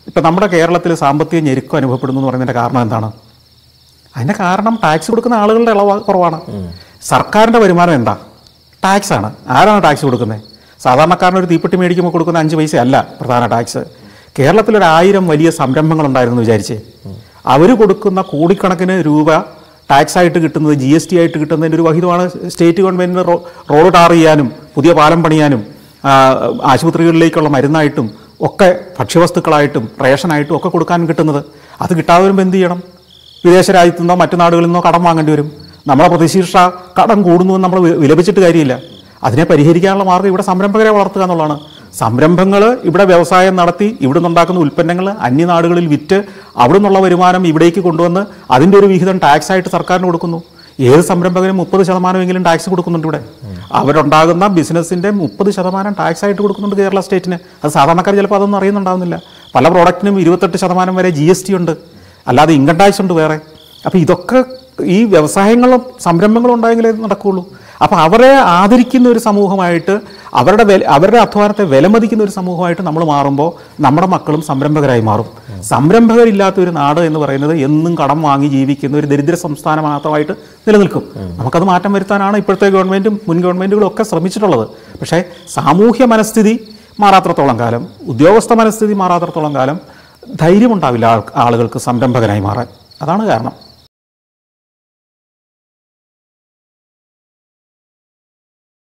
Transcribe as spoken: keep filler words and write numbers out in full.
ഇപ്പം നമ്മുടെ കേരളത്തിൽ സാമ്പത്തിക ഞെരുക്കം അനുഭവപ്പെടുന്നു എന്ന് പറയുന്നതിൻ്റെ കാരണം എന്താണ്? അതിൻ്റെ കാരണം ടാക്സ് കൊടുക്കുന്ന ആളുകളുടെ ഇളവ് കുറവാണ്. സർക്കാരിൻ്റെ വരുമാനം എന്താ? ടാക്സാണ്. ആരാണ് ടാക്സ് കൊടുക്കുന്നത്? സാധാരണക്കാരന് ഒരു തീപ്പെട്ടി മേടിക്കുമ്പോൾ കൊടുക്കുന്ന അഞ്ച് പൈസ അല്ല പ്രധാന ടാക്സ്. കേരളത്തിലൊരു ആയിരം വലിയ സംരംഭങ്ങളുണ്ടായിരുന്നു വിചാരിച്ചേ, അവർ കൊടുക്കുന്ന കോടിക്കണക്കിന് രൂപ ടാക്സ് ആയിട്ട് കിട്ടുന്നത്, ജി എസ് ടി ആയിട്ട് കിട്ടുന്നതിൻ്റെ ഒരു വഹിതമാണ് സ്റ്റേറ്റ് ഗവൺമെൻറ്റിന് റോഡ് ടാർ ചെയ്യാനും പുതിയ പാലം പണിയാനും ആശുപത്രികളിലേക്കുള്ള മരുന്നായിട്ടും ഒക്കെ ഭക്ഷ്യവസ്തുക്കളായിട്ടും റേഷനായിട്ടും ഒക്കെ കൊടുക്കാൻ കിട്ടുന്നത്. അത് കിട്ടാതെ വരുമ്പോൾ എന്ത് ചെയ്യണം? വിദേശ രാജ്യത്തു നിന്നോ മറ്റു നാടുകളിൽ നിന്നോ കടം വാങ്ങേണ്ടി വരും. നമ്മളെ പ്രതിശീർഷ കടം കൂടുന്നു നമ്മൾ വിലപിച്ചിട്ട് കാര്യമില്ല. അതിനെ പരിഹരിക്കാനുള്ള മാർഗ്ഗം ഇവിടെ സംരംഭകരെ വളർത്തുക എന്നുള്ളതാണ്. സംരംഭങ്ങൾ ഇവിടെ വ്യവസായം നടത്തി ഇവിടെ നിന്നുണ്ടാക്കുന്ന ഉൽപ്പന്നങ്ങൾ അന്യനാടുകളിൽ വിറ്റ് അവിടെ നിന്നുള്ള വരുമാനം ഇവിടേക്ക് കൊണ്ടുവന്ന് അതിൻ്റെ ഒരു വിഹിതം ടാക്സ് ആയിട്ട് സർക്കാരിന് കൊടുക്കുന്നു. ഏത് സംരംഭകനും മുപ്പത് ശതമാനമെങ്കിലും ടാക്സ് കൊടുക്കുന്നുണ്ട് ഇവിടെ. അവരുണ്ടാകുന്ന ബിസിനസ്സിൻ്റെ മുപ്പത് ശതമാനം ടാക്സ് ആയിട്ട് കൊടുക്കുന്നുണ്ട് കേരള സ്റ്റേറ്റിന്. അത് സാധാരണക്കാർ ചിലപ്പോൾ അതൊന്നും അറിയുന്നുണ്ടാവുന്നില്ല. പല പ്രോഡക്റ്റിനും ഇരുപത്തെട്ട് ശതമാനം വരെ ജി എസ് ടി ഉണ്ട്, അല്ലാതെ ഇൻകം ടാക്സ് ഉണ്ട് വേറെ. അപ്പോൾ ഇതൊക്കെ ഈ വ്യവസായങ്ങളും സംരംഭങ്ങളും ഉണ്ടായെങ്കിലേ നടക്കുകയുള്ളൂ. അപ്പോൾ അവരെ ആദരിക്കുന്ന ഒരു സമൂഹമായിട്ട്, അവരുടെ വില അവരുടെ അധ്വാനത്തെ വിലമതിക്കുന്ന ഒരു സമൂഹമായിട്ട് നമ്മൾ മാറുമ്പോൾ നമ്മുടെ മക്കളും സംരംഭകരായി മാറും. സംരംഭകരില്ലാത്ത ഒരു നാട് എന്ന് പറയുന്നത് എന്നും കടം വാങ്ങി ജീവിക്കുന്ന ഒരു ദരിദ്ര സംസ്ഥാനം മാത്രമായിട്ട് നിലനിൽക്കും. നമുക്കത് മാറ്റം വരുത്താനാണ് ഇപ്പോഴത്തെ ഗവൺമെൻറ്റും മുൻ ഗവൺമെൻറ്റുകളും ഒക്കെ ശ്രമിച്ചിട്ടുള്ളത്. പക്ഷേ സാമൂഹ്യ മനസ്ഥിതി മാറാത്രത്തോളം കാലം, ഉദ്യോഗസ്ഥ മനസ്ഥിതി മാറാത്രത്തോളം കാലം ധൈര്യമുണ്ടാവില്ല ആളുകൾക്ക് സംരംഭകനായി മാറാൻ. അതാണ് കാരണം.